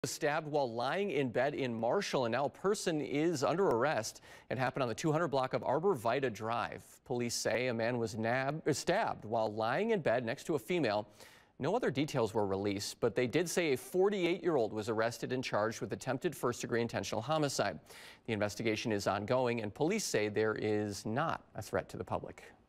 Stabbed while lying in bed in Marshall, and now a person is under arrest. It happened on the 200 block of Arbor Vita Drive. Police say a man was stabbed while lying in bed next to a female. No other details were released, but they did say a 48-year-old was arrested and charged with attempted first-degree intentional homicide. The investigation is ongoing, and police say there is not a threat to the public.